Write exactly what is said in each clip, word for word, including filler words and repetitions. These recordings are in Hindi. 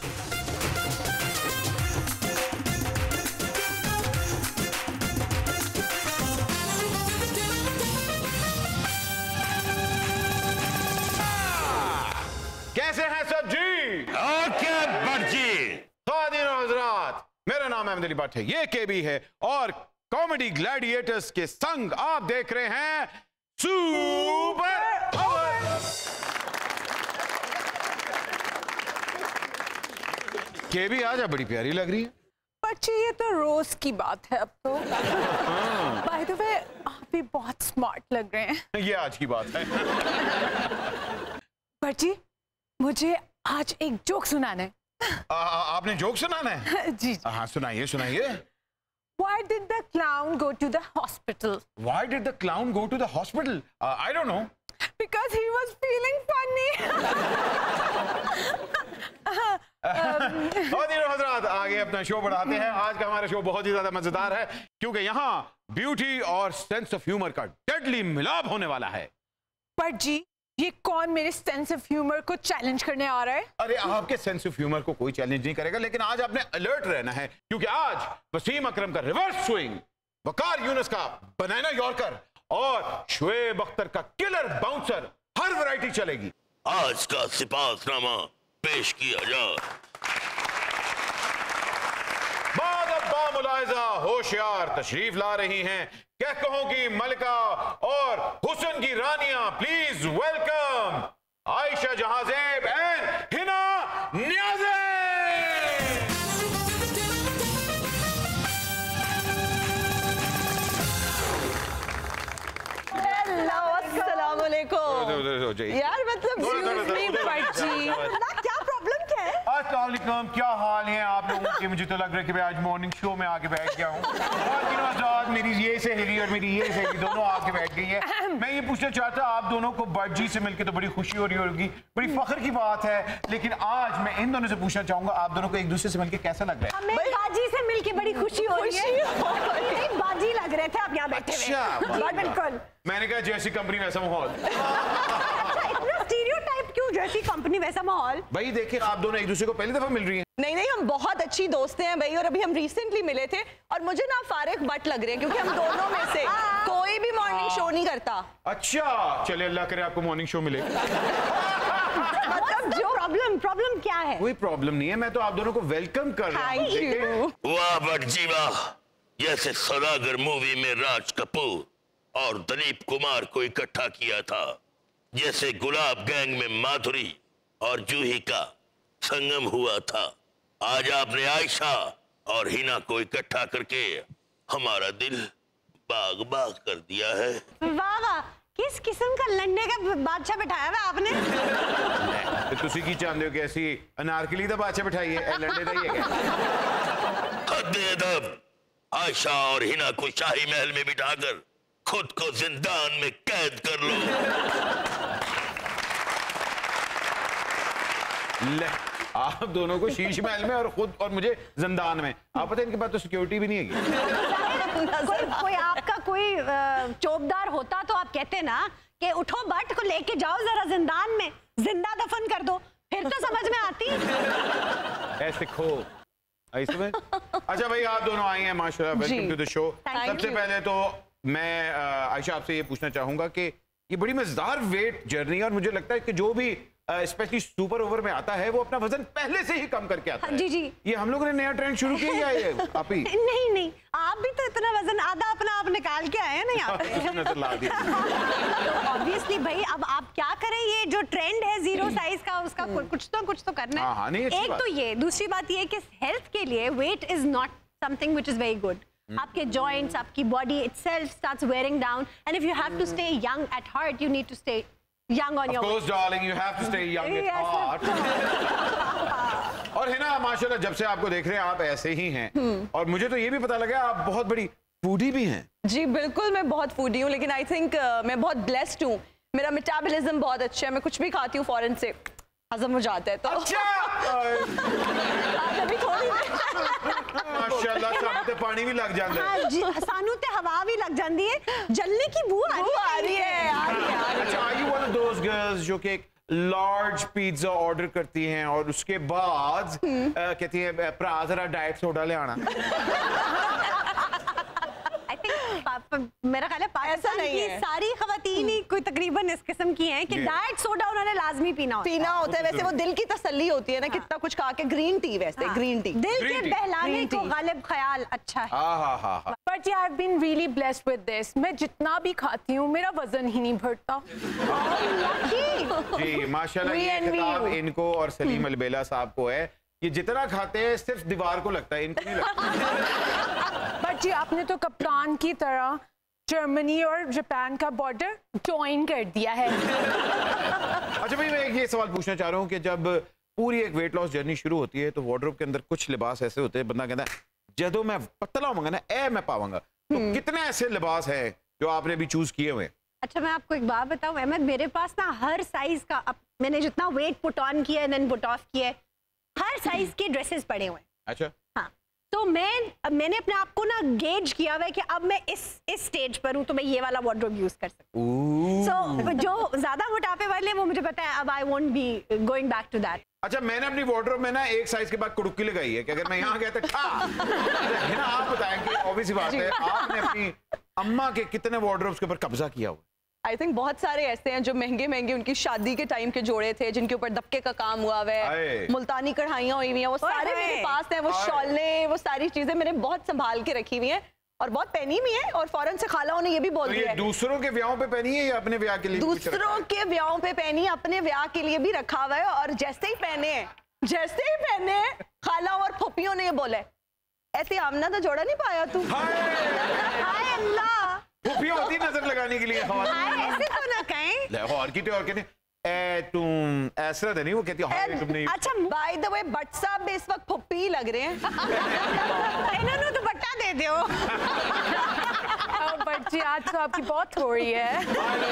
कैसे हैं सब जी? ओके बर्जी। ख़वातीन और हज़रात, मेरा नाम अहमद अली भट्ट है, ये केबी है और कॉमेडी ग्लैडिएटर्स के संग आप देख रहे हैं सुपर पावर। केबी आज आप बड़ी प्यारी लग रही है। बच्ची ये तो रोज की बात है अब तो। बाय द वे आप भी बहुत स्मार्ट लग रहे हैं। ये आज की बात है। बच्ची मुझे आज एक जोक सुनाना है। आ, आपने जोक सुनाना है? जी। हाँ सुनाइए सुनाइए। Why did the clown go to the hospital? Why did the clown go to the hospital? Uh, I don't know. Because he was feeling funny. हज़रात आगे अपना शो बढ़ाते हैं। आज का हमारा शो बहुत ही ज्यादा मजेदार है क्योंकि यहाँ ब्यूटी और सेंस ऑफ ह्यूमर का डेडली मिलाप होने वाला है। पर जी ये कौन मेरे सेंस ऑफ ह्यूमर को चैलेंज करने आ रहा है? अरे आपके सेंस ऑफ ह्यूमर को कोई चैलेंज नहीं करेगा, लेकिन आज आपने अलर्ट रहना है क्योंकि आज वसीम अकरम का रिवर्स स्विंग, वकार यूनुस का बनाना यॉर्कर और शुएब अख्तर का किलर बाउंसर हर वैरायटी चलेगी। आज का सिपाहनामा पेश किया जाए। बामुलायजा होशियार तशरीफ ला रही हैं कहकहों की मलिका और हुस्न की रानियां। Please welcome Ayesha Jahanzeb and Hina Niazeb. Hello अस्सलाम वालेकुम। यार मतलब क्या प्रॉब्लम क्या है? अस्सलाम वालेकुम, क्या हाल है आप लोगों के? मुझे तो लग रहा है कि मैं आज मॉर्निंग शो में आके बैठ गया हूँ। और मेरी ये सहेली और मेरी ये सहेली दोनों आके बैठ गई है। मैं ये पूछना चाहता आप दोनों को बर्जी से मिलकर तो बड़ी खुशी हो रही होगी, बड़ी फख्र की बात है, लेकिन आज मैं इन दोनों से पूछना चाहूंगा आप दोनों को एक दूसरे से मिलकर कैसा लग रहा है? हमें बाजी से मिलकर बड़ी खुशी हो रही है। बाजी लग रहे थे आप यहाँ बैठे हुए। बिल्कुल, मैंने कहा जैसी कंपनी वैसा माहौल। स्टीरियोटाइप क्यों जैसी कंपनी वैसा माहौल? भाई देखिए आप दोनों एक दूसरे को पहली दफा मिल रही हैं। नहीं नहीं, हम बहुत अच्छी दोस्त हैं भाई, और अभी हम रिसेंटली मिले थे और मुझे ना फारिग बट लग रहे हैं क्योंकि हम दोनों में से कोई भी मॉर्निंग शो नहीं करता। अच्छा चलिए, अल्लाह करे आपको मॉर्निंग शो मिले। मतलब जो प्रॉब्लम प्रॉब्लम क्या है? कोई प्रॉब्लम नहीं है, मैं तो आप दोनों को वेलकम कर रहा हूँ। वाह भटजी वाह, जैसे सौदागर मूवी में राज कपूर और दिलीप कुमार को इकट्ठा किया था, जैसे गुलाब गैंग में माधुरी और जूही का संगम हुआ था, आज आपने आयशा और हिना को इकट्ठा करके हमारा दिल बाग बाग कर दिया है। वाह वाह, किस किस्म का लड़ने का बादशाह बिठाया हुआ आपने? तो तुसी की चाहते हो कि ऐसी अनारकली दा बादशाह बिठाइए, ए लड़ने दा ही है क्या? हद अदब, आयशा और हिना को शाही महल में बिठाकर खुद को जिंदान में कैद कर लो। ले, आप दोनों को शीश महल में और खुद और मुझे जिंदान में। आप पता है इनके पास तो सिक्योरिटी भी नहीं है। कोई कोई आपका कोई चौकीदार होता तो आप कहते ना कि उठो बट को लेके जाओ जरा जिंदान में, जिंदा दफन कर दो, फिर तो समझ में आती। ऐसे खो ऐसे में। अच्छा भाई आप दोनों आए हैं माशाल्लाह, वेलकम टू द शो। सबसे पहले तो मैं आयशा आपसे ये पूछना चाहूंगा कि ये बड़ी मजेदार वेट जर्नी है और मुझे लगता है कि जो भी स्पेशली सुपर ओवर में आता है वो अपना वजन पहले से ही कम करके आता है। जी जी, ये हम लोगों ने नया ट्रेंड शुरू किया या ये आप ही? नहीं नहीं, आप भी तो इतना वजन आधा अपना आप निकाल के आए हैं ना यहाँ पे। ऑब्वियसली भाई, अब आप क्या करें, ये जो ट्रेंड है जीरो साइज का उसका कुछ तो कुछ तो करना है। हाँ, हाँ, नहीं, एक तो ये, दूसरी बात ये कि हेल्थ के लिए weight is not something which is very good. आपके जॉइंट्स, आपकी body itself starts wearing down, and if you have to stay young at heart, you need to stay young on your of course darling, you have to stay young at heart। और हिना माशाल्लाह जब से आपको देख रहे हैं आप ऐसे ही हैं, और मुझे तो ये भी पता लगा आप बहुत बड़ी फूडी भी हैं। जी बिल्कुल, मैं बहुत फूडी हूँ, लेकिन आई थिंक uh, मैं बहुत ब्लेस्ड हूँ। मेरा मेटाबॉलिज्म बहुत अच्छा है, मैं कुछ भी खाती हूँ फौरन से हजम हो जाता है। तो अच्छा अभी थोड़ी माशाल्लाह सानू ते पानी भी लग जाता है। हाँ जी, सानू ते हवा भी लग जाती है, जलने की बू आ रही है। आ रही है, आ रही है। अच्छा, are you one of those girls जो कि लार्ज पिज्जा ऑर्डर करती हैं और उसके बाद आ, कहती है भरा जरा डाइट सोडा ले आना। I think पा- मेरा ख्याल है पाकिस्तान नहीं की है। सारी खवातीन ही कोई तकरीबन इस किस्म की हैं कि जी। डाइट सोडा उन्होंने लाजमी पीना होता है। पीना होता है, वैसे वो दिल की तसल्ली होती है ना, कितना कुछ खा के। ग्रीन टी वैसे हाँ। ग्रीन टी दिल Green के tea। बहलाने Green को tea। गालिब ख्याल अच्छा है। हाँ हाँ हाँ हाँ। But I have been really blessed with this. मैं जितना भी खाती हूँ मेरा वजन ही नहीं बढ़ता। जी माशाल्लाह, We ये envy खिताब you। इनको और सलीम अलबेला साहब को है। ये जितना खाते हैं सिर्फ दीवार को लगता है, इनको नहीं लगता। बट जी आपने तो कप्तान की तरह जर्मनी और जापान का बॉर्डर ज्वाइन कर दिया है। अच्छा भाई, मैं एक ये सवाल पूछना चाह रहा हूँ कि जब पूरी एक वेट लॉस जर्नी शुरू होती है तो वार्डरोब के अंदर कुछ लिबास ऐसे होते हैं, बंदा कहता है जदों मैं पतला होऊंगा ना ए मैं पाऊंगा, तो कितने ऐसे लिबास हैं जो आपने भी चूज किए हुए? अच्छा मैं आपको एक बात बताऊं अहमद, मेरे पास ना हर साइज का, अब मैंने जितना वेट पुट ऑन किया है देन पुट ऑफ किया है, हर साइज के ड्रेसेस पड़े हुए हैं। अच्छा, हाँ, तो मैं अब मैंने अपने आप को ना गेज किया हुआ है कि अब मैं इस इस स्टेज पर हूँ तो मैं ये वाला वार्डरोब यूज कर सकती हूँ। सो जो ज्यादा मोटापे वाले हैं वो मुझे पता है अब I won't be going back to that. अच्छा मैंने अपनी वार्डरोब में ना एक साइज के बाद कुड़ुक्की लगाई है कि अगर मैं यहाँ गया तो खा। है ना, आप बताएं कि ऑब्वियस सी बात है, आपने अपनी अम्मा के कितने वार्डरोब्स के ऊपर कब्जा किया हुआ? आई थिंक बहुत सारे ऐसे हैं जो महंगे महंगे उनकी शादी के टाइम के जोड़े थे, जिनके ऊपर दबके का काम हुआ हुआ आए। है, मुल्तानी कढ़ाइयाँ हुई हुई हैं, वो सारे ओए। मेरे पास हैं। वो आए। शॉलें, वो सारी चीजें मैंने बहुत संभाल के रखी हुई हैं और बहुत पहनी भी है। और फौरन से खाला ने ये भी बोल तो दिया ये है, दूसरों के ब्याहों पे पहनी है या अपने ब्याह के लिए भी कुछ रखा दूसरों है? के ब्याहों पे पहनी, अपने ब्याह के लिए भी रखा हुआ है। और जैसे ही पहने हैं जैसे ही पहने हैं खाला और फुप्पियों ने ये बोला है, ऐसे आमना तो जोड़ा नहीं पाया तू। हाय, हाय अल्लाह, फूफियाँ होती नजर लगाने के लिए खवातीन। हाय ऐसे तो ना कहें। ले, और की और कहते ए तुम ऐसा तो नहीं, वो कहती हाय तुमने। अच्छा बाय द वे भट्ट साहब भी इस वक्त फुप्पी ही लग रहे हैं। इन्होंने तो बट्टा दे दो। बट जी आज तो आपकी बहुत हो रही है।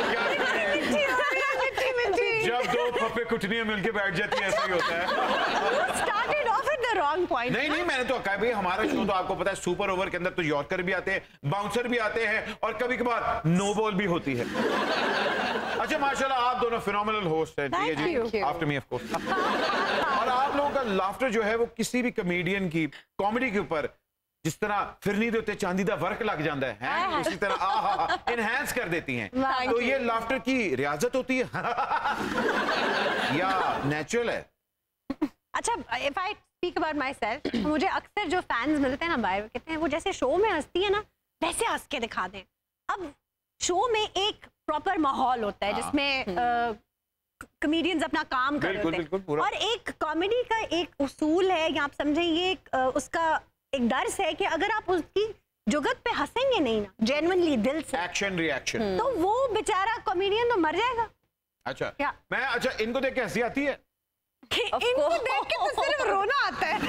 मिट्टी मिट्टी। जब दो पप्पे कुटनियां मिलके बैठ जाती है ऐसा ही होता है। Started off at the wrong point. नहीं नहीं, मैंने तो कहा भाई हमारा शो तो आपको पता है, सुपर ओवर के अंदर तो यॉर्कर भी आते हैं, बाउंसर भी आते हैं और कभी कभार नो बॉल भी होती है। अच्छा माशाल्लाह, आप दोनों फिनोमिनल होस्ट हैं, ठीक है Thank जी, you. After me of course. और आप लोगों का लाफ्टर जो है वो किसी भी कॉमेडियन की कॉमेडी के ऊपर जिस तरह फिरनी दे उत्ते चांदी दा वर्क लग जाता है, हैं? उसी तरह आहा एनहांस कर देती हैं। तो ये लाफ्टर की रियाजत होती है या नेचुरल है? अच्छा, if I speak about myself, मुझे अक्सर जो फैंस मिलते हैं ना बाहर, कहते हैं वो जैसे शो में हंसती है ना वैसे हंस के दिखा दें। अब शो में एक प्रॉपर माहौल होता है जिसमें कॉमेडियंस अपना काम कर बिल्कुल, रहे बिल्कुल, हैं, पूरा। और एक कॉमेडी का एक उसूल है या आप समझें ये एक, अ, उसका एक दर्स है कि अगर आप उसकी जुगत पे हंसेंगे नहीं ना जेन्युइनली दिल से, एक्शन रिएक्शन। तो वो बेचारा कॉमेडियन तो मर जाएगा। अच्छा क्या? मैं अच्छा इनको देख के हंसी आती है? Of इनको course. देख के तो सिर्फ रोना आता है।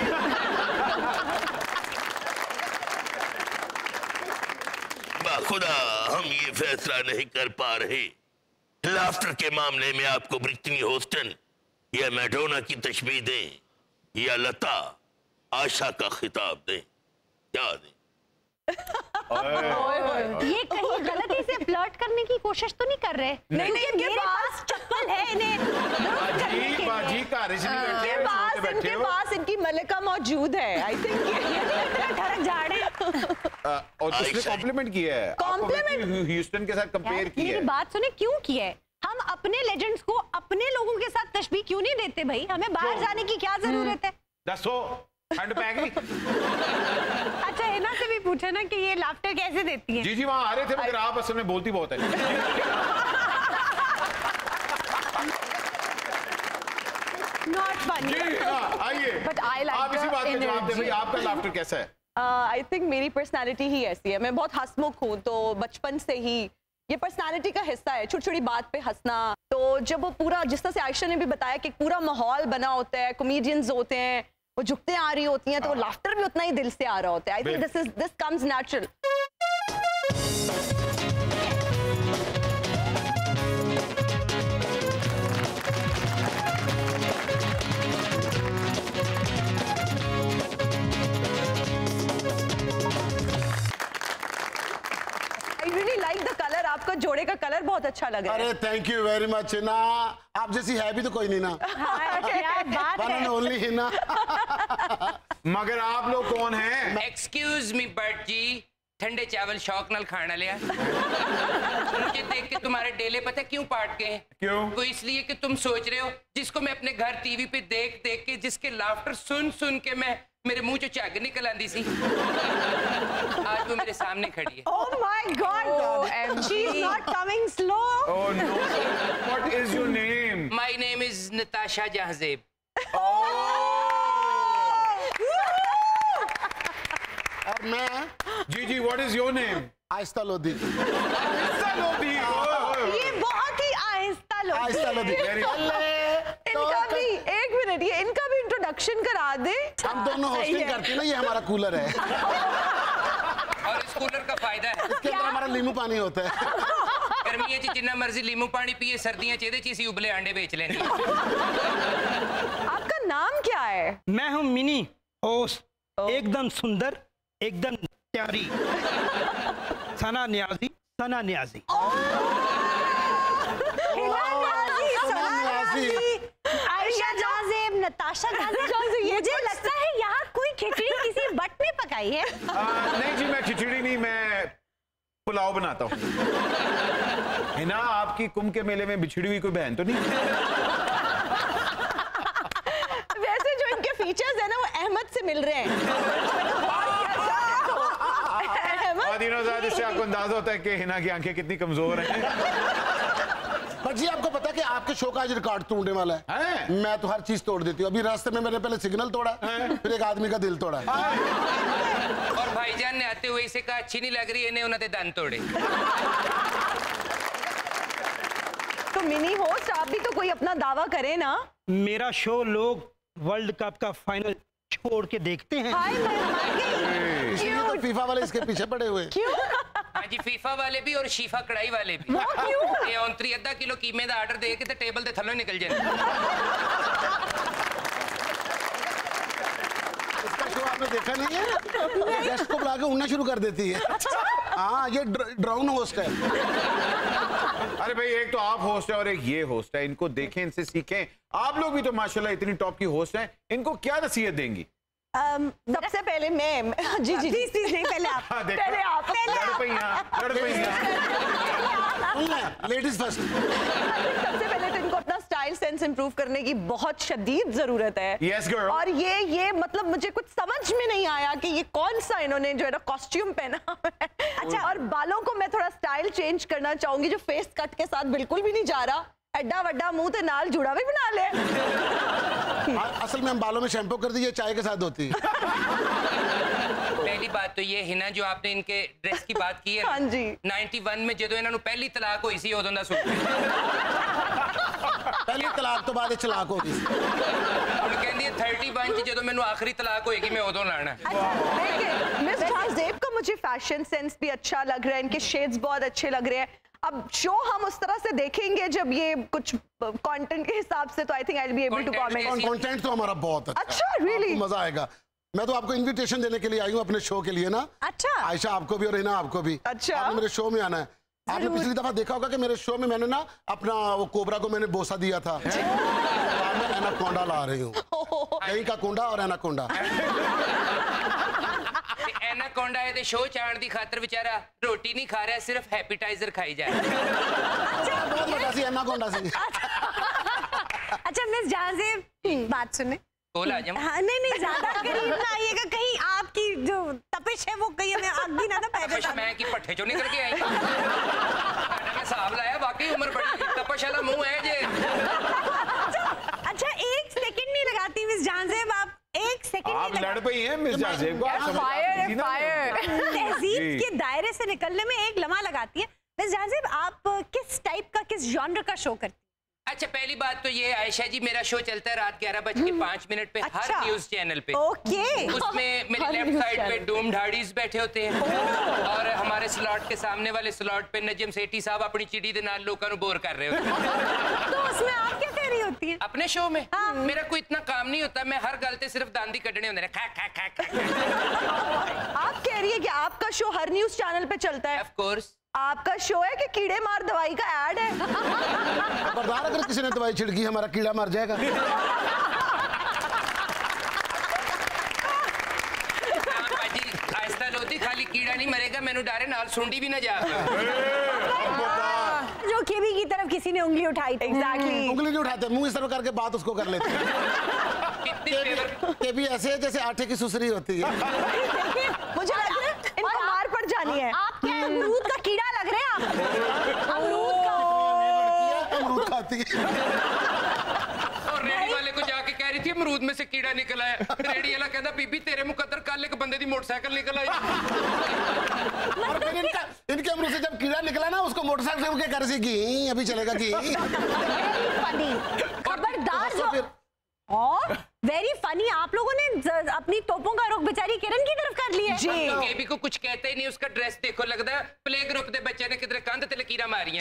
खुदा हम ये फैसला नहीं कर पा रहे। लाफ्टर के मामले में आपको ब्रिटनी होस्टन या मैडोना की तशबीह दें या लता आशा का खिताब दें, क्या दें? ये कहीं गलती से फ्लर्ट करने की कोशिश तो नहीं कर रहे? नहीं, नहीं, इनके मेरे पास चप्पल है इन्हें बाजी बाजी का रिश्ते बैठे इनके हो, पास सोते बैठे इनके हो। पास इनकी मलिका मौजूद है। आई थिंक ढरक झाड़े। आ, और उसने आयशा- कॉम्प्लीमेंट किया है, Compliment? ह्यूस्टन के साथ कंपेयर किया मेरी है। बात सुने, क्यों किया है? हम अपने लेजेंड्स को अपने लोगों के साथ तशबीह क्यों नहीं देते भाई? हमें बाहर क्यों? जाने की क्या जरूरत है? दसो ठंड पै गई। अच्छा हिना से भी पूछे ना कि ये लाफ्टर कैसे देती है? जी जी वहां आ रहे थे, मगर आप असल में बोलती बहुत है। Not funny. जी हाँ, आइए But I like आप इसी the बात का जवाब दें भाई, energy. आपका लाफ्टर कैसा है? आई थिंक मेरी पर्सनालिटी ही ऐसी है। मैं बहुत हंसमुख हूँ, तो बचपन से ही ये पर्सनालिटी का हिस्सा है, छोटी छोटी बात पे हंसना। तो जब वो पूरा, जिस तरह से आयशा ने भी बताया कि पूरा माहौल बना होता है, कॉमेडियंस होते हैं, वो झुकते आ रही होती हैं, तो वो लाफ्टर भी उतना ही दिल से आ रहा होता है। I think this is this comes natural. I really like the colour. आपका आपका जोड़े का कलर बहुत अच्छा लग रहा है। अरे thank you very much Hina, आप जैसी है भी तो कोई नहीं ना। हाँ, क्या बात है। ओनली हिना। मगर आप लोग कौन हैं? एक्सक्यूज मी बट जी, ठंडे चावल शौक नाल खाना लिया। मुझे देख के तुम्हारे डेले पता है क्यों पाट गए? क्यों? वो इसलिए कि तुम सोच रहे हो जिसको मैं अपने घर टीवी पे देख देख के, जिसके लाफ्टर सुन सुन के मैं मेरे मुंह चो झग निकल आंदी सी, आज वो मेरे सामने खड़ी है। Oh my God! Oh, She's not coming slow. Oh no. What is your name? My name is Natasha Jahazeb. और मैं जी जी, what is your name? आहिस्ता लोधी। आहिस्ता लोधी। ये बहुत ही आहिस्ता लोग। आहिस्ता लोधी। इनका भी एक मिनट, ये इनका भी इंट्रोडक्शन करा दे। हम दोनों होस्टिंग करते हैं ना, ये हमारा कूलर है। और इस कूलर का फायदा है इसके अंदर हमारा नींबू पानी होता है। गर्मियां च जिन्ना मर्जी लीमू पानी पिए, सर्दियां च ਇਹਦੇ ਚ ਅਸੀਂ उबले अंडे बेच लेंगे। आपका नाम क्या है? मैं हूँ मिनी होस्ट, एकदम सुंदर, एकदम प्यारी, सना नियाजी, सना नियाजी। आयशा जाज़ेब, नताशा जाज़ेब। मुझे लगता है यहाँ कोई खिचड़ी किसी बट ने पकाई है। आ, नहीं जी, मैं खिचड़ी नहीं, मैं पुलाव बनाता हूँ। है ना, आपकी कुंभ के मेले में बिछड़ी हुई कोई बहन तो नहीं? वैसे जो इनके फीचर्स है ना, वो अहमद से मिल रहे हैं। अहमद, इससे आपको अंदाजा होता है कि हिना की आंखें कितनी कमजोर हैं। बट जी आपको पता है कि आपके शो का आज रिकॉर्ड तोड़ने वाला है? हैं? मैं तो हर चीज तोड़ देती हूँ। अभी रास्ते में मैंने पहले सिग्नल तोड़ा, फिर एक आदमी का दिल तोड़ा। और भाईजान ने आते हुए इसे कहा अच्छी नहीं लग रही, इन्हें उन्होंने दान तोड़े। तो मिनी होस्ट, आप भी तो कोई अपना दावा करें ना। मेरा शो लोग वर्ल्ड कप का फाइनल छोड़ के देखते हैं। हाय, मैं मर गई। इसीलिए तो फीफा वाले इसके पीछे पड़े हुए। क्यों? हाँ जी, फीफा वाले भी और शीफा कढ़ाई वाले भी। क्यों? ये औंतरी अद्धा किलो कीमे का आर्डर दे के ते टेबल ते थल्लों निकल जाए। इसका शो आपने देखा नहीं है? गेस्ट को बुला के उड़ना शुरू कर देती है। हाँ, ये ड्रोन होस्ट है। अरे भाई, एक तो आप होस्ट है और एक ये होस्ट है, इनको देखें, इनसे सीखें। आप लोग भी तो माशाल्लाह इतनी टॉप की होस्ट हैं, इनको क्या नसीहत देंगी? um, सबसे पहले मैं जी जी प्लीज प्लीज नहीं, पहले आप। हाँ, देखो। पहले आप। लड़ पई यहाँ, लड़ पई यहाँ। Ladies first. सबसे पहले तो इनको अपना स्टाइल सेंस इंप्रूव करने की बहुत शदीद जरूरत है। Yes, girl. और ये ये मतलब मुझे कुछ समझ में नहीं आया कि ये कौन सा इन्होंने जो है ना कॉस्ट्यूम पहना है। अच्छा, और बालों को मैं थोड़ा स्टाइल चेंज करना चाहूंगी, जो फेस कट के साथ बिल्कुल भी नहीं जा रहा। एड्डा वड्डा मुंह ते नाल जुड़ा भी बना ले। असल में हम बालों में शैम्पू कर दी, ये चाय के साथ होती है। पहली बात तो ये हिना, जो आपने इनके ड्रेस की बात की है, हाँ जी। इक्यानवे में जो इन्होंने पहली तलाक हुई सी उदों दा सूट। पहली तलाक तो बाद ये चलाक होगी। ਹੁਣ ਕਹਿੰਦੀ ਹੈ इकतीस ਚ ਜਦੋਂ ਮੈਨੂੰ ਆਖਰੀ तलाक होएगी मैं उदों लाना। देखिए, मिस जाज़ेब का मुझे फैशन सेंस भी अच्छा लग रहा है, इनके शेड्स बहुत अच्छे लग रहे हैं। अब शो हम उस तरह से देखेंगे जब ये कुछ कंटेंट के हिसाब से, तो I think I will be able to comment. Content तो हमारा बहुत अच्छा। अच्छा, really? मजा आएगा। मैं तो आपको इनविटेशन देने के लिए आई हूँ अपने शो के लिए ना। अच्छा। आयशा आपको भी और हिना आपको भी। अच्छा। आपने मेरे शो में आना है। आपने पिछली दफा देखा होगा कि मेरे शो में मैंने ना अपना वो कोबरा को मैंने बोसा दिया था। मैं एनाकोंडा ला रही हूँ, यही का कोंडा और एनाकोंडा। एनाकोंडा है ते शो चाण दी खातर बेचारा रोटी नहीं खा रहा, सिर्फ हैपिटाइजर खाई जा रहा है। बहुत बड़ा सी एनाकोंडा सी। अच्छा मिस जाज़ेब, बात सुने। बोल आ जाऊं। हाँ, नहीं नहीं, ज्यादा करीब ना आइएगा, कहीं आपकी जो तपिश है वो कहीं हमें आग भी ना ना पैदा तपश मैं की पट्ठे चो निकल के आई। मैंने हिसाब लाया, वाकई उम्र बड़ी तपश वाला मुंह है जे। अच्छा, एक सेकंड नहीं लगाती मिस जाज़ेब, आप एक सेकंड आप नहीं लड़ पई हैं मिस जाज़ेब को, आप समझ फायर आती थी ना? फायर। तहजीब के दायरे से निकलने में एक लम्हा लगाती है। मिस जाज़ेब, आप किस टाइप का, किस जॉनर का शो करती हैं? अच्छा, पहली बात तो ये आयशा जी, मेरा शो चलता है रात ग्यारह बज के पांच मिनट पे अच्छा। हर न्यूज चैनल पे। ओके। उसमें मेरी हर लेफ्ट न्यूज़ साइड पे चैनल। डूम ढाडीज बैठे होते हैं, और हमारे स्लॉट के सामने वाले स्लॉट पे नजम सेठी साहब अपनी चिड़ी दे नाल लोगों को बोर कर रहे होते हैं। तो उसमें आप क्या कह रही होती हैं? अपने शो में मेरा कोई इतना काम नहीं होता, मैं हर गलते सिर्फ दांदी कटने होते हैं। खा खा खा खा। आप कह रही है कि आपका शो हर न्यूज चैनल पे चलता है? Of course. आपका शो है कि कीड़े मार दवाई का ऐड है? खबरदार, अगर किसी ने दवाई छिड़की हमारा कीड़ा मर जाएगा। आहिस्ता लोती, खाली कीड़ा नहीं मरेगा, मैंने डारे नाल सुंडी भी ना जा। जो केबी की तरफ किसी ने उंगली उठाई थी। एग्जैक्टली। उंगली नहीं उठाते, मुंह इस तरह करके बात उसको कर लेते हैं। के भी ऐसे है जैसे आटे की सुसरी होती है। मुझे लग रहा है इनको मार पड़ जानी है। आप क्या अमरूद का कीड़ा लग रहे हैं आप? अमरूद का। अमरूद खाती है। और रेडी वाले को जाके कह रही थी अमरूद में से कीड़ा निकल आया। रेडी वाला कहता बीबी तेरे मुकद्दर कल एक बंदे दी मोटरसाइकिल निकल आई। और फिर इनका इनके अमरूद से जब कीड़ा निकला ना, उसको मोटरसाइकिल से कर सी घी अभी चलेगा घी। खबरदार जो और वेरी फनी, आप लोगों ने अपनी तोपों का रुख बेचारी किरण की तरफ कर लिया। जी तो केबी को कुछ कहते ही नहीं, उसका ड्रेस देखो, लगता है प्ले ग्रुप के बच्चे ने किधर कंध ते लकीरां मारियां।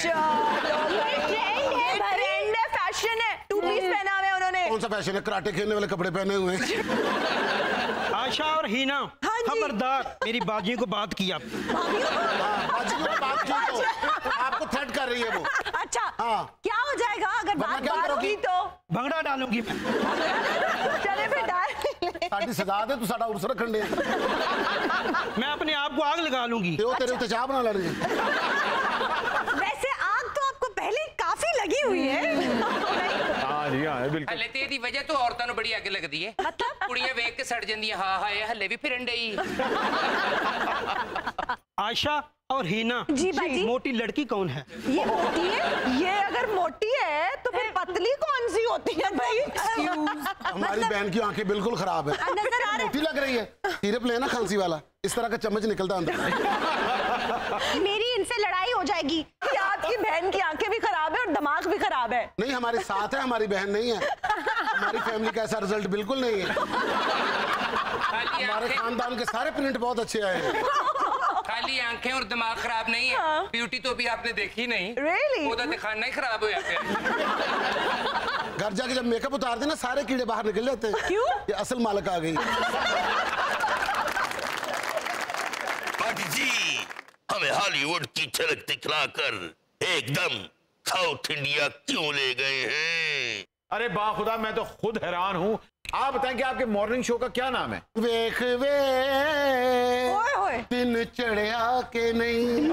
ट्रेंड है, फैशन है, टू पीस पहना हुआ है उन्होंने। कौन सा फैशन है? कराटे खेलने वाले कपड़े पहने हुए हैं। आशा और हीना, खबरदार, मेरी बाजी को बात किया। बाजी को बात की तो आपको थ्रेट कर रही है वो। अच्छा, हाँ। क्या हो जाएगा अगर बात बात की तो? भंगड़ा डालूंगी मैं। चले फिर डाल। साड़ी सजा दे तू, साड़ा उर्स रखने। मैं अपने आप को आग लगा लूंगी। तो तेरे उत्ते चाह बना लड़ रही। वैसे आग तो आपको पहले काफी लगी हुई है। हाँ जी हाँ बिल्कुल। हले ते दी वजह तो औरतां नूं बड़ी अग लगदी है। मतलब कुड़ियां वेख के सड़ जांदियां, हां हां ये हले भी फिरन डई। आशा और हीना, जी बाजी। मोटी लड़की कौन है? ये मोटी है। ये अगर मोटी है तो फिर पतली कौन सी होती है भाई? हमारी बहन की आंखें बिल्कुल खराब है, नजर आ रहा मोटी लग रही है। सिरप लेना खांसी वाला, इस तरह का चम्मच निकलता अंदर। मेरी इनसे लड़ाई हो जाएगी। कि आपकी बहन की आंखें भी खराब है और दिमाग भी खराब है। नहीं, हमारे साथ है, हमारी बहन नहीं है। हमारी फैमिली का ऐसा रिजल्ट बिल्कुल नहीं है। हमारे खानदान के सारे प्रिंट बहुत अच्छे आए हैं। खाली आंखें और दिमाग खराब नहीं है, हाँ। ब्यूटी तो भी आपने देखी नहीं। Really? वो तो दिखाना ही खराब हो जाता है। घर जाके जब मेकअप उतार देना, सारे कीड़े बाहर निकल जाते हैं। क्यों? ये असल मालिक आ गई। पार्टी जी, हमें हॉलीवुड की झलक दिखलाकर एकदम साउथ इंडिया क्यों ले गए हैं? अरे बाखुदा, मैं तो खुद हैरान हूँ। आप बताएं कि आपके मॉर्निंग शो का क्या नाम है? वेख वे ओए होए। दिन चढ़िया के नहीं।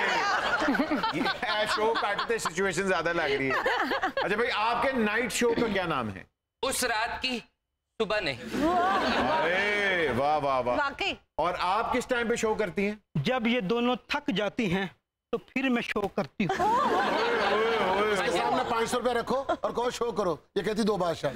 ये शो काटते सिचुएशन ज्यादा लग रही है। अच्छा भाई, आपके नाइट शो का क्या नाम है? उस रात की सुबह नहीं। अरे वाह वाह वाह। वाकई। और आप किस टाइम पे शो करती हैं? जब ये दोनों थक जाती हैं तो फिर मैं शो करती हूँ। इसके सामने पाँच सौ रुपया रखो और कहो शो करो, ये कहती दो बादशाह।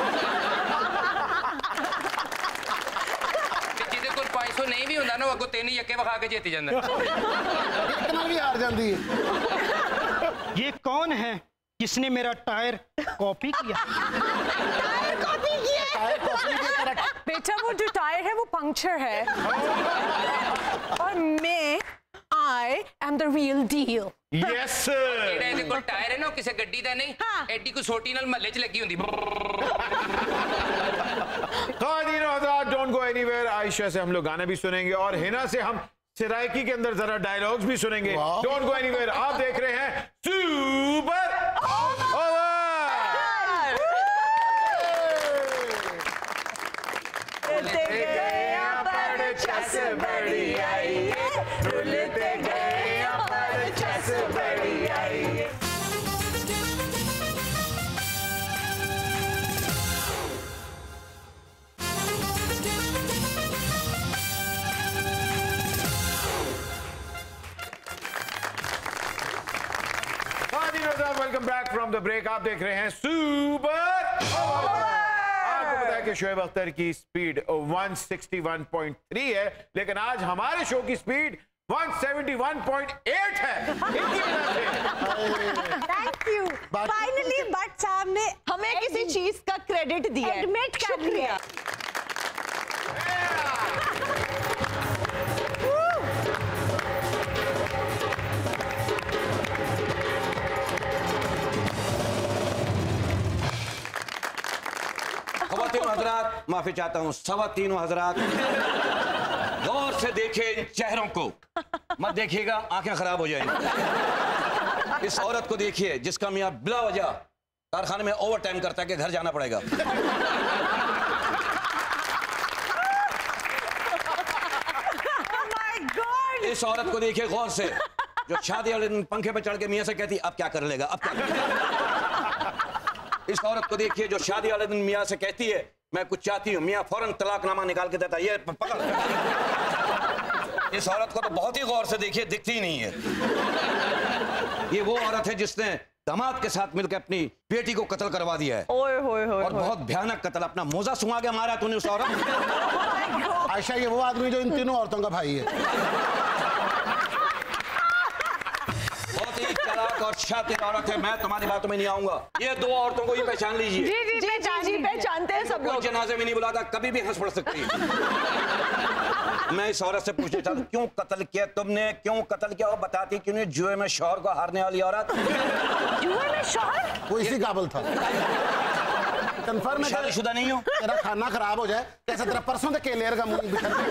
पाँच सौ नहीं भी होता ना, वो तीन यके वखा के जीत जाता। इतना भी हार जाती है। ये कौन है जिसने मेरा टायर कॉपी किया? टायर कॉपी किया। टायर कॉपी की तरह। बेटा वो जो टायर है वो पंक्चर है और मैं I am the real deal. Yes जेड़ा ਇਹਦੇ ਕੋਲ टायर है ना, किसी गड्डी दा नहीं, एडी को छोटी नाल महल्ले च लगी हुंदी। Don't go anywhere. आयशा से हम लोग गाने भी सुनेंगे और हिना से हम सिराइकी के अंदर जरा डायलॉग्स भी सुनेंगे। Don't go anywhere. आप देख रहे हैं super over. Welcome back from the break. आप देख रहे हैं सुपर ओवर। आपको पता है कि शोएब अख्तर की स्पीड एक सौ इकसठ पॉइंट तीन है, लेकिन आज हमारे शो की स्पीड एक सौ इकहत्तर पॉइंट आठ है। Thank you. फाइनली भट्ट साहब ने हमें किसी चीज का क्रेडिट दिया, एडमिट कर लिया। खवातीन हजरात, माफी चाहता हूँ, सवा तीनों हजरात। गौर से देखिए इन चेहरों को, मत देखिएगा आंखें खराब हो जाएंगी। इस औरत को देखिए जिसका मियाँ बिला वजह कारखाने में ओवर टाइम करता है कि घर जाना पड़ेगा। इस औरत को देखिए गौर से, जो शादी वाले दिन पंखे पे चढ़ के मियाँ से कहती अब क्या कर लेगा, अब क्या कर लेगा। इस औरत को देखिए जो शादी वाले दिन मियाँ से कहती है मैं कुछ चाहती हूँ, मियाँ फौरन तलाकनामा निकाल के देता है, ये पकड़। इस औरत को तो बहुत ही गौर से देखिए, दिखती ही नहीं है। ये वो औरत है जिसने दामाद के साथ मिलकर अपनी बेटी को कत्ल करवा दिया है। ओए होए होए और बहुत भयानक कत्ल, अपना मोजा सुंघा के मारा तूने उस औरत। आयशा ये वो आदमी जो इन तीनों औरतों का भाई है। बहुत ही चालाक और शातिर औरत है। मैं तुम्हारी बातों में नहीं आऊंगा। ये दो औरतों को ही पहचान लीजिए। जी जी जी जी पहचानते हैं सब लोग। जनाजे में नहीं बुलाता, कभी भी हंस पड़ सकती है। मैं इस औरत से पूछना चाहता हूँ क्यों कत्ल किया तुमने, क्यों कत्ल किया? वो बताती क्यों नहीं? जुए में शौहर को हारने वाली औरत। जुए में शौहर? वो इसी काबिल था। कंफर्म है शादीशुदा नहीं हो? तेरा खाना खराब हो जाए कैसे तेरा परसों तक केलेर का मुंह बिखर गया।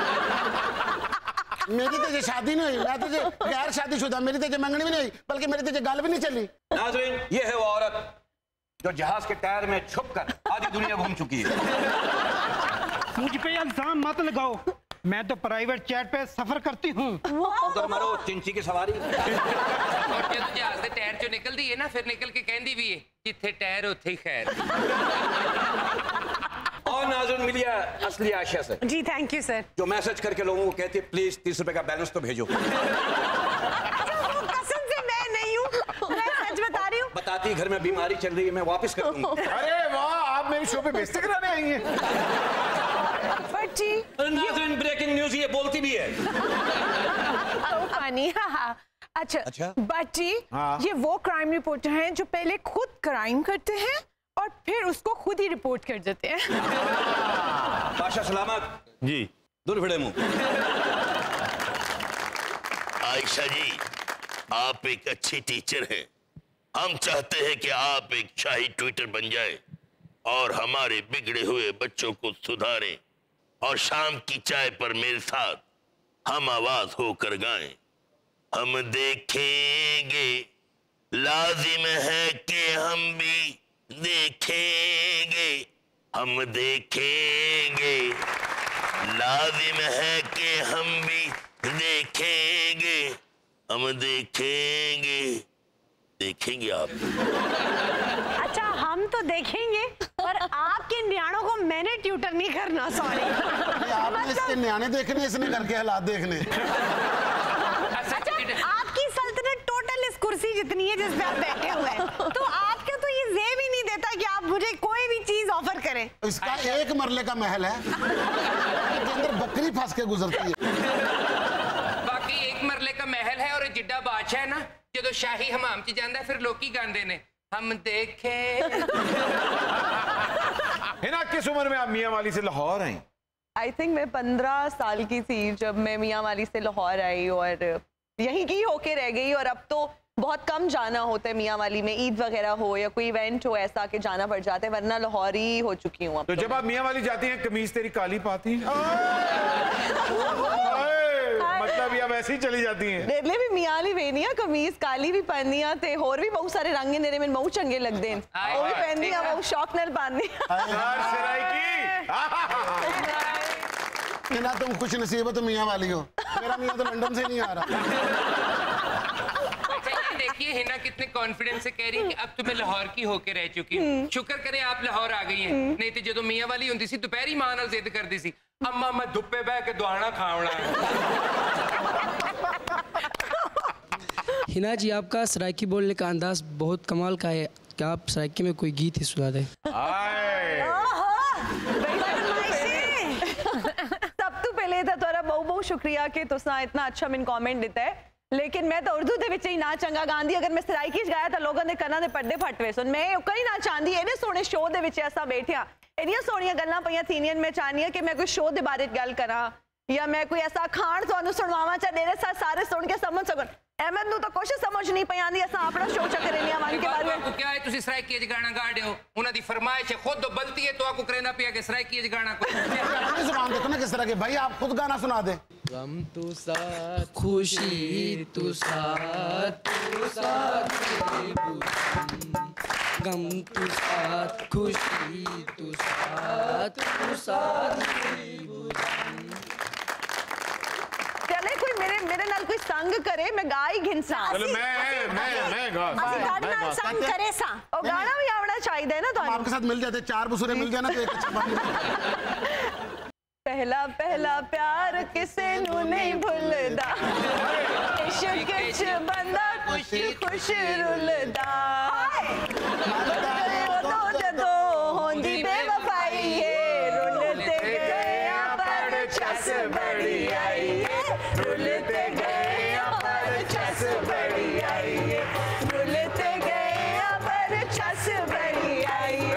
मेरी तुझे शादी नहीं हुई, मैं तुझे गैर शादीशुदा, मेरी तुझे मंगनी भी नहीं हुई, बल्कि मेरी तुझे गाल भी नहीं चली। नाज़रीन, ये है वो औरत जो जहाज के टायर में छुपकर आधी दुनिया घूम चुकी है। मुझ पे इल्जाम मत लगाओ, मैं तो प्राइवेट जेट पे सफर करती हूँ। उधर मारो चिंची की सवारी। और जब जहाज से टायर चो निकल दी है ना, फिर निकल के कहती भी है जिथे टायर उथे ही खैर। और नाज़रीन मिलिए असली आयशा से। जी थैंक यू सर। जो मैसेज करके लोगों को कहती है प्लीज तीस रुपए का बैलेंस तो भेजो। कसम से मैं नहीं हूँ, मैं सच बता रही हूँ। बताती घर में बीमारी चल रही है, मैं वापस कर दूंगा। अरे वाह, आप मेरी शो पे बेइज्जती कराने आई हैं। नाज़रीन ब्रेकिंग न्यूज, ये बोलती भी है। तो फनी। अच्छा अच्छा बच्ची, हाँ। ये वो क्राइम रिपोर्टर हैं जो पहले खुद क्राइम करते हैं और फिर उसको खुद ही रिपोर्ट कर देते हैं। पाशा सलामत जी। दूर भिड़े मुंह। आयशा जी, आप एक अच्छी टीचर हैं। हम चाहते हैं कि आप एक शाही ट्विटर बन जाए और हमारे बिगड़े हुए बच्चों को सुधारें और शाम की चाय पर मेरे साथ हम आवाज होकर गाएं। हम देखेंगे, लाजिम है कि हम भी देखेंगे। हम देखेंगे, लाजिम है कि हम भी देखेंगे। हम देखेंगे, देखेंगे आप। अच्छा हम तो देखेंगे, पर आपके न्याणों को मैंने ट्यूटर नहीं करना। सॉरी। आपने इसके न्याणे देखने, इसने घर के हालात देखने। अच्छा, आपकी सल्तनत टोटल इस कुर्सी जितनी है जिस पे आप बैठे हुए हैं, तो आपका तो ये जेब ही नहीं देता कि आप मुझे कोई भी चीज ऑफर करें। इसका एक मरले का महल है, इसके अंदर बकरी फंस के गुजरती है। बाकी एक मरले का महल है और जिड्डा बादशाह है ना, जो शाही हमाम च जांदा फिर लोकी गांदे ने हम देखे। हिना, किस उम्र में आप मियां वाली से लाहौर आई? आई थिंक मैं पंद्रह साल की थी जब मैं मियाँ वाली से लाहौर आई और यहीं की होके रह गई। और अब तो बहुत कम जाना होता है मियाँ वाली में, ईद वगैरह हो या कोई इवेंट हो ऐसा कि जाना पड़ जाता है, वरना लाहौर ही हो चुकी हूँ अब। तो जब आप मियां वाली जाती हैं कमीज तेरी काली पाती है? मतलब या वैसे ही चली जाती हैं? रेले भी मियाँ वाली वेनिया कमीज काली भी पहनिया थे, और भी बहुत सारे रंगे नेरे में बहुत चंगे लगते हैं, वो भी पहनिया, वो शौक नल पानी। ना तुम खुश नसीब हो तो मियाँ वाली हो, मेरा मियाँ तो लंदन से नहीं आ रहा। अच्छा ये देखिए हिना कितने कॉन्फिडेंस से कह रही है कि अब तो मैं लाहौर की होके रह चुकी हूँ। शुक्र करें आप लाहौर आ गई हैं, नहीं तो जो मियाँ वाली होती सी दोपहरी मां नाल जिद करती सी अम्मा मैं धुप्पे बह के दुआना खावना है। हिना जी, आपका सराइकी बोलने का अंदाज बहुत कमाल का है। क्या आप सराइकी में कोई गीत ही सुना दें? सब तो पहले था तोरा बहुत बहुत शुक्रिया कि तुसा इतना अच्छा मैंने कमेंट दिता है, लेकिन मैं तो उर्दू दे विच ही ना चंगा गांदी। अगर मैं सराइकी गाया तो लोगों ने कना दे पड्डे फटवे सुन। मैं कहीं ना चाहती इन्ने सोहने शो दे विच ऐसा बैठिया इन्नियां सोहणियां गल्लां पईयां थीनियां, मैं चाहनी है कि मैं कोई शो दे बारे गल करा या मैं कोई ऐसा खान तुहानू सुणवावां चा डेरे सा सारे सुन के समझ सकन। अहमद नू तो कुछ समझ नहीं पई आंदी, असां अपना शो च करेनिया मान के बारे में। आपको क्या है तुसी सराइकी च गाना गा रहे हो? उन्हां दी फरमाइश है, खुद बलती है तो आपको करना पिया कि सराइकी च गाना कोई। जुबान देखो गाने किस तरह के? भाई आप खुद गाना सुना दे। गम तू साथ, खुशी तू साथ, तू साथ, गम तू साथ, खुशी तू साथ, तू साथ। चले कोई मेरे मेरे नाल कोई संग करे, मैं गा ही घिनसा। चलो मैं मैं मैं गा ਅਸੀਂ ਤੁਹਾਡੇ ਨਾਲ ਸੰਗ ਕਰੇ ਸਾਂ। ਉਹ ਗਾਣਾ ਵੀ ਆਉਣਾ ਚਾਹੀਦਾ ਹੈ ना हम ਤੁਹਾਨੂੰ। आपके साथ मिल जाते, चार बसुरे मिल जाए ना तो एक अच्छा बन जाए। पहला पहला प्यार किसे नू नहीं भुलदा, इश्क च बंदा खुश खुश रुलदा। दो जदों होंदी बेवफाई है, रुलते गए पर चस बड़ी आई है, रुलते गए पर चस बड़ी आई है, रुलते गए पर चस बड़ी आई है।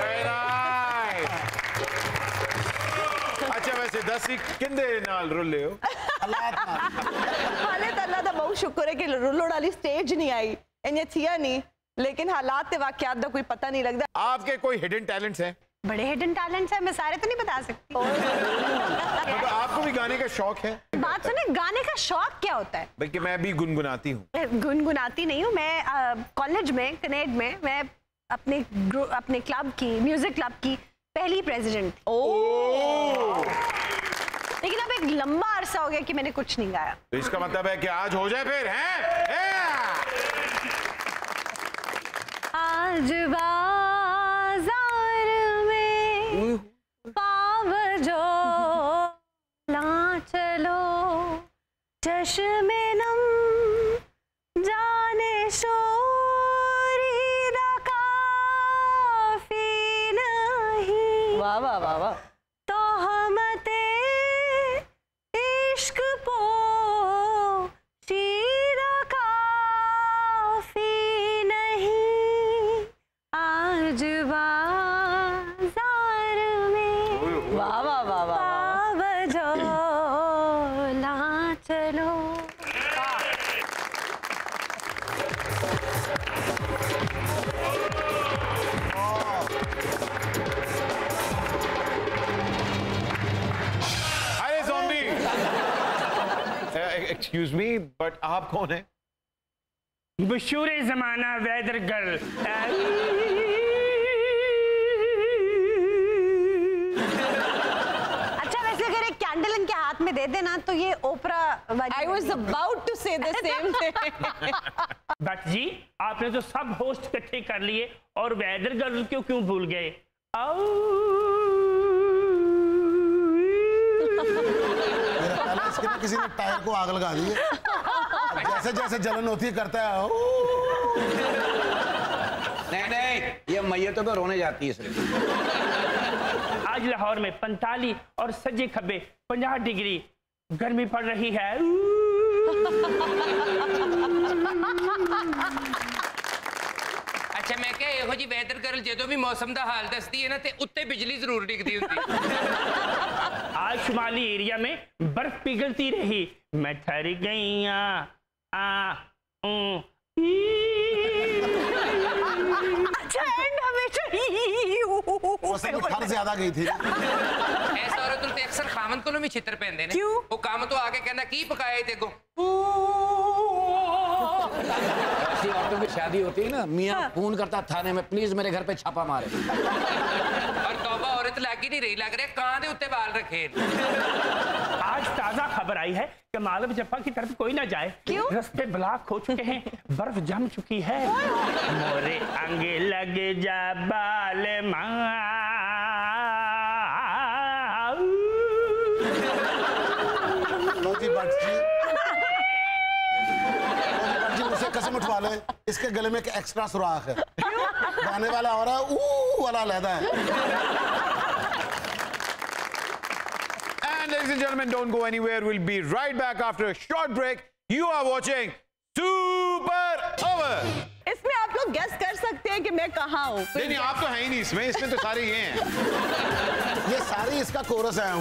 अच्छा वैसे दस ही किंदे नाल रुले हो? हाले तो अल्लाह दा बहुत शुक्र है कि रुलोड़ वाली स्टेज नहीं आई, इन्हें थिया नहीं, लेकिन हालात ते वाकयात दा कोई पता नहीं लगता। आपके कोई हिडन टैलेंट्स हैं? बड़े हिडन टैलेंट्स हैं, मैं सारे तो नहीं बता सकती। मतलब आपको भी गाने का शौक है? बात सुने, गाने का शौक क्या होता है? बल्कि मैं भी गुनगुनाती हूँ। गुनगुनाती नहीं हूँ मैं। कॉलेज में कनेड में मैं अपने ग्रु- अपने क्लब की, म्यूजिक क्लब की पहली प्रेसिडेंट थी। लेकिन अब एक लंबा अरसा हो गया कि मैंने कुछ नहीं गाया। तो इसका मतलब है कि आज हो जाए फिर, हैं? आज बाजार में पाव जो ला चलो, चश्मे नम जाने शोरी दा काफी नहीं। वाह वाह वाह वाह। तो हम ते इश्क पो शीरा काफी नहीं, आज बाजार में वाह वाह वाह वाह। पाव जो ला चलो। अरे ज़ॉम्बी, एक्सक्यूज मी, बट आप कौन है? मशहूर जमाना वेदर गर्ल। अच्छा वैसे अगर एक कैंडल इनके हाथ में दे देना तो ये Oprah. I was about to say the same thing. But जी आपने तो सब होस्ट इकट्ठे कर लिए और वेदर गर्ल क्यों क्यों भूल गए? मेरा पहले इसके ना किसी ने टायर को आग लगा दी है। जैसे जैसे जलन होती है करता है। नहीं नहीं, ये मैयतों पे रोने जाती है सिर्फ। आज लाहौर में पैंतालीस और सज्जे खब्बे पचास डिग्री गर्मी पड़ रही है। अच्छा मैं क्या ਇਹੋ ਜੀ ਵੈਦਰ ਗਰਲ ਜਦੋਂ ਵੀ ਮੌਸਮ ਦਾ ਹਾਲ ਦੱਸਦੀ ਹੈ ਨਾ ਤੇ ਉੱਤੇ ਬਿਜਲੀ ਜ਼ਰੂਰ ਡਿੱਗਦੀ ਹੁੰਦੀ। आज शुमाली एरिया में बर्फ पिघलती रही, मैं ठहर गई आ, आ, ऊं, ई। अच्छा एंड हमेशा उसे भी ठंड ज्यादा गई थी। ਐਸ ਔਰਤ ਨੂੰ ਤੇ ਅਕਸਰ ਖਾਮਨ ਕੋਲੋਂ ਵੀ ਛਿੱਤਰ ਪੈਂਦੇ ਨੇ। ਕਿਉਂ? ਉਹ ਕੰਮ ਤੋਂ ਆ ਕੇ ਕਹਿੰਦਾ ਕੀ ਪਕਾਏ ਤੇ ਅੱਗੋਂ ऐसी औरतों की शादी होती है ना, मियाँ फोन करता थाने में, प्लीज मेरे घर पे छापा मारे। और तौबा औरत लग ही नहीं रही, लग रहा कां दे उत्ते बाल रखे। आज ताजा खबर आई है कि मालव जफा की तरफ कोई ना जाए। क्यों? रास्ते ब्लॉक हो चुके हैं, बर्फ जम चुकी है। मोरे अंगे लग जा बाल माँ। लो जी भट्ट जी, जी मुझसे कसम उठवा ले, इसके गले में एक एक्स्ट्रा सुराख है। गाने वाला हो रहा है, ऊ वाला लहदा है। And ladies and gentlemen, don't go anywhere. We'll be right back after a short break. You are watching Super Over. इसमें आप लोग गेस कर सकते हैं कि मैं कहाँ हूँ। नहीं नहीं, आप तो हैं ही नहीं इसमें, इसमें तो सारे ये हैं। ये सारी इसका कोरस है। ऊ।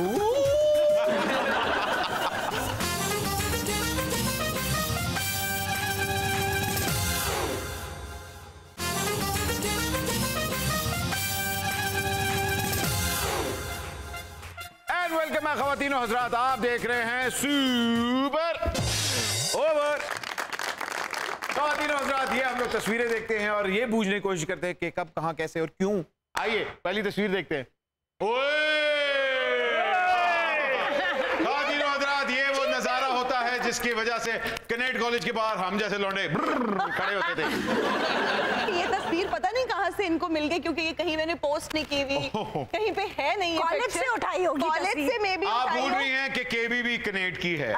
वेलकम है ख़वातीनो हज़रात, आप देख रहे हैं सुपर ओवर। ख़वातीनो हज़रात, ये हम लोग तस्वीरें देखते हैं और ये बूझने की कोशिश करते हैं कि कब, कहाँ, कैसे और क्यों। आइए पहली तस्वीर देखते हैं। ख़वातीनो हज़रात, ये वो नज़ारा होता है जिसकी वजह से कनेट कॉलेज के बाहर हम जैसे लौंडे खड़े होते थे। ये तस्वीर पता नहीं कहाँ से इनको मिल गई, क्योंकि ये कहीं मैंने पोस्ट नहीं की हुई, कहीं पे है नहीं। कॉलेज से उठाई होगी, कॉलेज से मे भी आप भूल रही हैं कि केबी भी कनेट की है।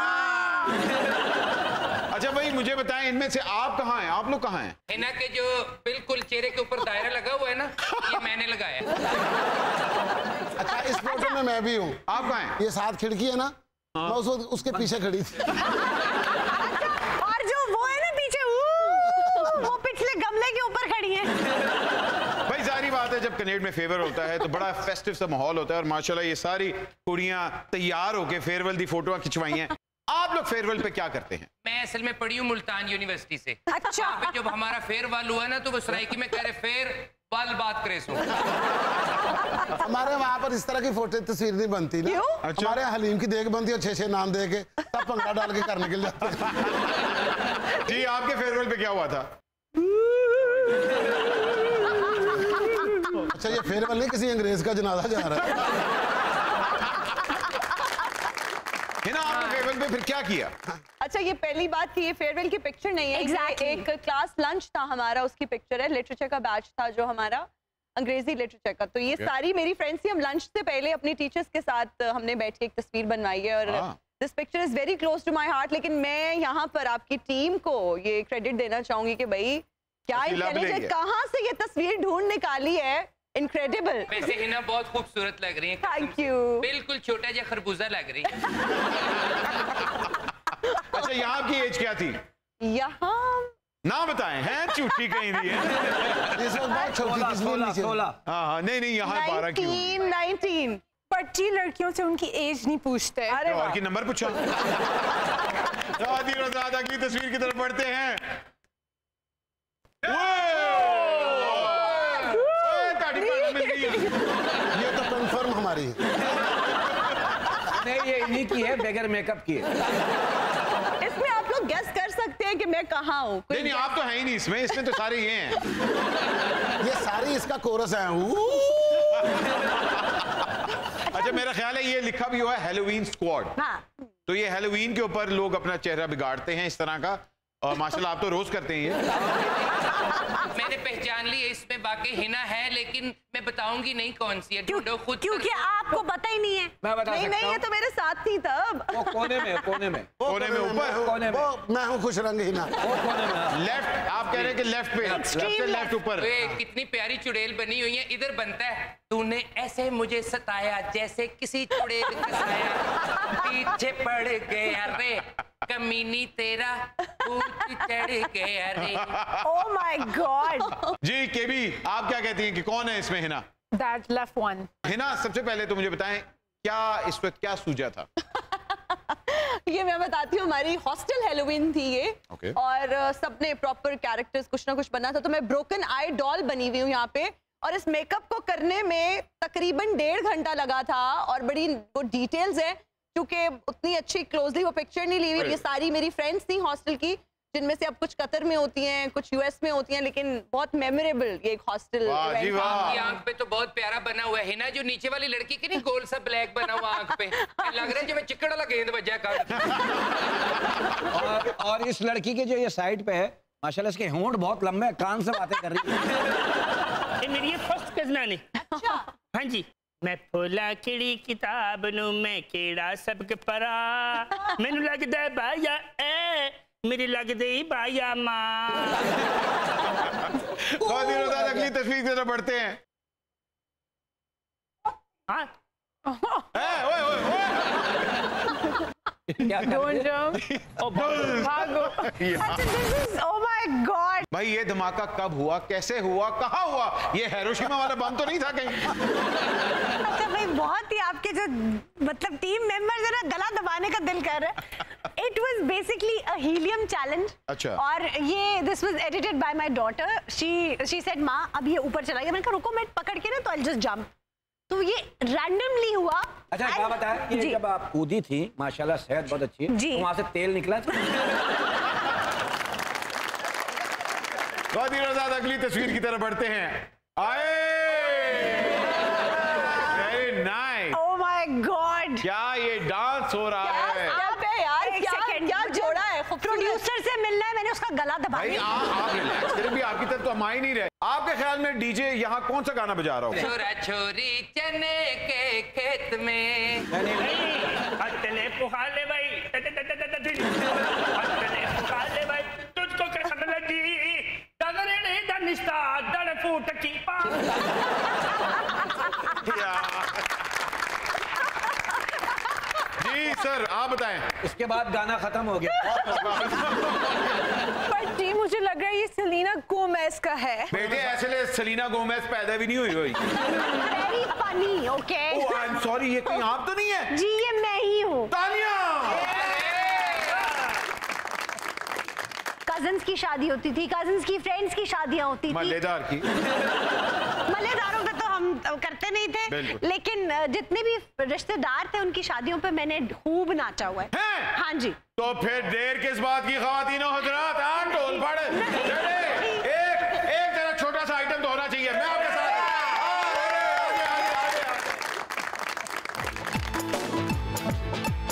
अच्छा भाई मुझे बताएं, इनमें से आप कहाँ हैं, आप लोग कहाँ हैं? हिना के जो बिल्कुल चेहरे के ऊपर दायरा लगा हुआ है ना, ये मैंने लगाया। अच्छा इस फोटो में मैं भी हूँ। आप कहाँ हैं? ये साथ खिड़की है ना, मैं उस उसके पीछे खड़ी थी। और जो वो है ना पीछे, वो पिछले गमले के ऊपर खड़ी है। भाई जारी बात है, जब कनेट में फेवर होता है तो बड़ा फेस्टिव सा माहौल होता है और माशाल्लाह ये सारी कुड़ियां तैयार होके फेयरवेल दी फोटोआं खिंचवाई हैं। आप लोग फेयरवेल पे क्या करते हैं? मैं असल में पढ़ी हूँ मुल्तान यूनिवर्सिटी से। अच्छा। वहाँ पे जब हमारा फेयरवेल हुआ ना, तो वो सराइकी में कह रहे फेयर वाल बात करे सो। हमारे वहाँ पर इस तरह की फोटो तस्वीर नहीं बनती ना। अच्छा। हमारे हलीम की देख बनती है, छह छह नाम दे के तब पंखा डाल के करने के लिए। जी आपके फेयरवेल पे क्या हुआ था? अच्छा ये फेयरवेल नहीं, किसी अंग्रेज का जनाजा जा रहा है। हिना आपने फेयरवेल पे फिर क्या किया? अच्छा ये पहली बात कि ये फेयरवेल की पिक्चर नहीं है, Exactly. ये एक क्लास लंच था हमारा, उसकी पिक्चर है। लिटरेचर का बैच था जो हमारा, अंग्रेजी लिटरेचर का। तो ये Okay. सारी मेरी फ्रेंड्स थी। हम लंच से पहले अपनी टीचर्स के साथ हमने बैठ के एक तस्वीर बनवाई है और हाँ। This picture is very close to my heart. लेकिन मैं यहाँ पर आपकी टीम को ये क्रेडिट देना चाहूंगी कि भाई क्या तस्वीर ला इंटेलिजेंट, मिलेगी। कहाँ से ये तस्वीर ढूंढ निकाली है, इनक्रेडिबल। वैसे हिना बहुत खूबसूरत लग रही है। Thank you. बिल्कुल छोटा जा खरबूजा लग रही है। अच्छा यहाँ की एज क्या थी? यहाँ ना बताएं, हैं झूठी कहीं दी है। इस वक्त बहुत छोटी तस्वीर नीचे। हाँ हाँ नहीं नहीं यहाँ बारह क्यों? नाइनटीन नाइनटीन पर्ची लड़कियों से उनकी एज नहीं पूछते। अरे और वाह। की नंबर पूछा। राधी और राधा की तस्वीर की तरफ बढ़ते हैं। ये तो कंफर्म हमारी है। नहीं ये इन्हीं की है, बगैर मेकअप की है। इसमें आप लोग गेस कर सकते हैं कि मैं कहाँ हूँ। नहीं नहीं आप तो है ही नहीं इसमें, इसमें तो सारे ये हैं। ये सारी इसका कोरस है। अच्छा मेरा ख्याल है ये लिखा भी हुआ है हैलोवीन स्क्वाड। हाँ। तो ये हैलोवीन के ऊपर लोग अपना चेहरा बिगाड़ते हैं इस तरह का, और माशाल्लाह आप तो रोज करते हैं ये। मैंने पहचान ली है, इसमें वाकई हिना है, लेकिन मैं बताऊंगी नहीं कौन सी है। ढूंढो खुद। क्योंकि आपको पता ही नहीं है। मैं बता नहीं सकता नहीं ये हूँ। तो मेरे साथ थी तब। वो कोने में, कोने में, कोने में ऊपर, कोने में। वो मैं हूँ खुश रंग हिना। वो कोने में। लेफ्ट। आप कह रहे हैं कि लेफ्ट पे, लेफ्ट से लेफ्ट ऊपर। वे कितनी प्यारी चुड़ैल बनी हुई है। इधर बनता है, तूने ऐसे मुझे सताया जैसे किसी चुड़ैल का साया, पीछे पड़ गया रे कमीनी तेरा भूत चढ़ गया रे। Oh my God. जी केबी आप क्या कहती हैं कि कौन है इसमें Hina? That left one. Hina सबसे पहले तो मुझे बताएं क्या इस वक्त क्या सूझा था? ये मैं बताती हूँ, हमारी हॉस्टल हेलोवीन थी ये। Okay. और uh, सबने प्रॉपर कैरेक्टर्स कुछ ना कुछ बना था। तो मैं ब्रोकन आई डॉल बनी हुई हूँ यहाँ पे, और इस मेकअप को करने में तकरीबन डेढ़ घंटा लगा था। और बड़ी वो डिटेल्स है, क्योंकि उतनी अच्छी क्लोजली वो पिक्चर नहीं ली हुई। ये सारी मेरी फ्रेंड्स थी हॉस्टल की, जिनमें से अब कुछ कतर में होती हैं, कुछ यूएस में होती हैं, लेकिन बहुत मेमोरेबल ये एक हॉस्टल वाह जी वाह। आपकी आंख पे तो बहुत प्यारा बना हुआ है हिना, जो नीचे वाली लड़की की नहीं गोल सा ब्लैक बना हुआ आंख पे, लग रहा है जो मैं चिकड़ वाला गेंद बजा कर। और, और इस लड़की के जो ये साइड पे है, माशाल्लाह इसके होंठ बहुत लंबे हैं, कान से बातें कर रही है। ये मेरी फर्स्ट कजनानी। अच्छा। हाँ जी। मैं फुला किड़ी किताब नू मैं केड़ा सबक परा, मैनू लगदा है बाया ए मेरी लगदे ही बाया मां। बहुत ही रोज़ाना अगली तस्वीर की तरफ बढ़ते हैं। हाँ ए, ओए, ओए, ओए। क्या कर Don't रही है? jump. Oh, भागो। अच्छा, this is, oh my God. भाई ये धमाका कब हुआ, कैसे हुआ, कहाँ हुआ? ये हिरोशिमा वाला बम तो नहीं था कहीं? अच्छा भाई बहुत ही आपके जो मतलब टीम मेंबर्स है ना, गला दबाने का दिल कर रहा है। It was basically a helium challenge. अच्छा। और ये this was edited by my daughter. She she said माँ अब ये ऊपर चला गया। मैंने कहा रुको मैं पकड़ के ना तो I'll just jump. तो ये रैंडमली हुआ। अच्छा क्या बताया कि जब आप कूदी थी माशाल्लाह सेहत बहुत अच्छी है, तो वहां से तेल निकला था? अगली तस्वीर की तरफ बढ़ते हैं। I very nice. Oh my god, क्या ये डांस हो रहा है? क्या पे यार, क्या क्या जोड़ा है? प्रोड्यूसर से मिलना है, मैंने उसका गला दबा भाई दिया। आप रिलैक्स करें भी, आपकी तरफ तो हम आ ही नहीं रहे। आपके ख्याल में डीजे यहाँ कौन सा गाना बजा रहा हो? छोरा छोरी चने के खेत में अतले पुखाले भाई, अतले पुखाले भाई, तुझको कसम लगी डगरे नहीं दनिस्ता दड़ फूट की पान। जी सर आप बताएं। इसके बाद गाना खत्म हो गया। पर जी मुझे लग रहा है ये सेलिना गोमेज का है। बेटे ऐसे ले सेलिना गोमेज पैदा भी नहीं हुई हुई। Very funny, okay. Oh I am sorry, ये कहीं आप तो नहीं है? जी ये मैं ही हूँ। तालियां। कजन्स की शादी होती थी, कजन्स की फ्रेंड्स की शादियां होती थी। मल्लेदार की मल्लेदारों पे तो हम करते नहीं थे, लेकिन जितने भी रिश्तेदार थे उनकी शादियों पे मैंने खूब नाचा हुआ है। हैं? हाँ जी। तो फिर देर किस बात की ख्वातीनो हजरात, आन ढोल पड़। एक एक जरा छोटा सा आइटम तो होना चाहिए। मैं आपके साथ आगे, आगे, आगे, आगे।